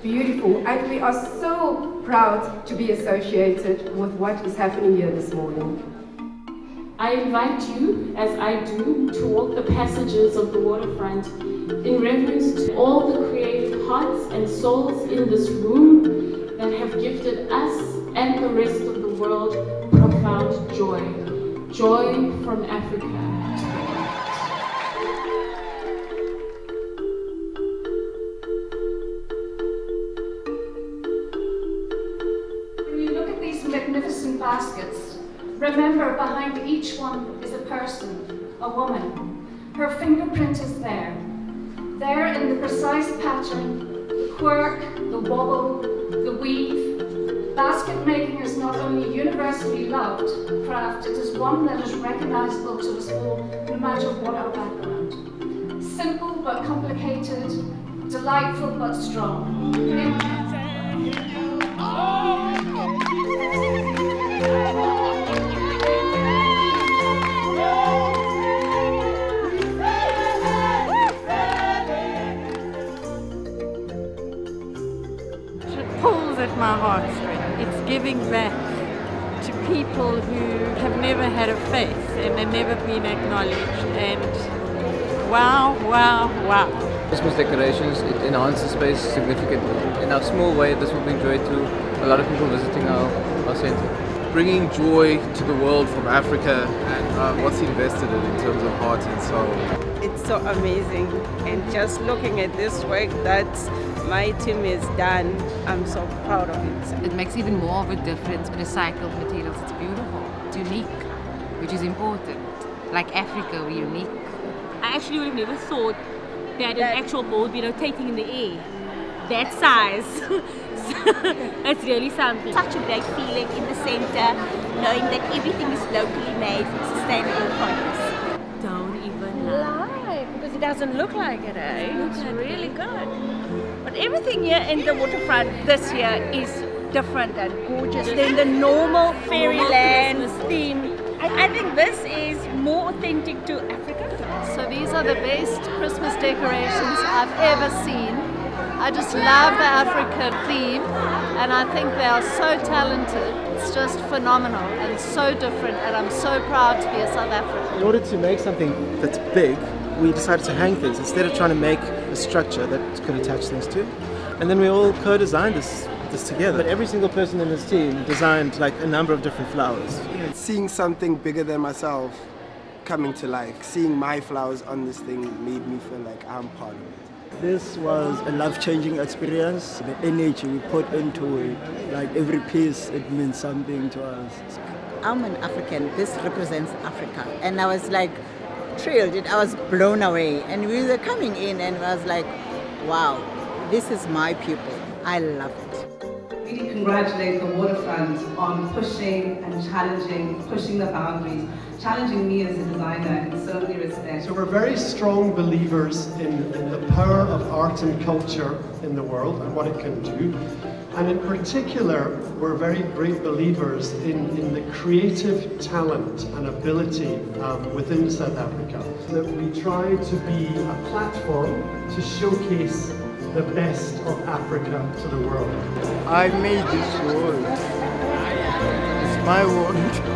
beautiful, and we are so proud to be associated with what is happening here this morning. I invite you, as I do, to walk the passages of the waterfront in reverence to all the creative hearts and souls in this room that have gifted us and the rest of the world profound joy. Joy from Africa. When you look at these magnificent baskets, remember behind each one is a person, a woman. Her fingerprint is there. There in the precise pattern, the quirk, the wobble, the weave. Basket making is not only universally loved craft, it is one that is recognizable to us all, no matter what our background. Simple but complicated, delightful but strong. It pulls at my heartstrings. It's giving back to people who have never had a face and have never been acknowledged, and wow, wow, wow. Christmas decorations, it enhances space significantly. In a small way, this will bring joy to a lot of people visiting our centre. Bringing joy to the world from Africa and what's invested in terms of heart and soul. It's so amazing, and just looking at this work that my team has done, I'm so proud of it. It makes even more of a difference with recycled materials. It's beautiful, it's unique, which is important. Like Africa, we're unique. I actually would have never thought that an actual ball would be rotating in the air. That size. It's really something. Such a great feeling in the centre, knowing that everything is locally made from sustainable products. Don't even lie, because it doesn't look like it, eh? It's really good. But everything here in the waterfront this year is different and gorgeous than the normal fairyland theme. I think this is more authentic to Africa. So these are the best Christmas decorations I've ever seen. I just love the African theme, and I think they are so talented. It's just phenomenal and so different, and I'm so proud to be a South African. In order to make something that's big, we decided to hang things instead of trying to make a structure that could attach things to. And then we all co-designed this together. But every single person in this team designed like a number of different flowers. Seeing something bigger than myself coming to life, seeing my flowers on this thing made me feel like I'm part of it. This was a life-changing experience. The energy we put into it, like every piece, it means something to us. I'm an African. This represents Africa. And I was like thrilled. I was blown away. And we were coming in and I was like, wow, this is my people. I love it. Really congratulate the waterfront on pushing and challenging, pushing the boundaries, challenging me as a designer in so many respects. So we're very strong believers in the power of art and culture in the world and what it can do. And in particular, we're very great believers in the creative talent and ability within South Africa. That we try to be a platform to showcase the best of Africa to the world. I made this world. It's my world.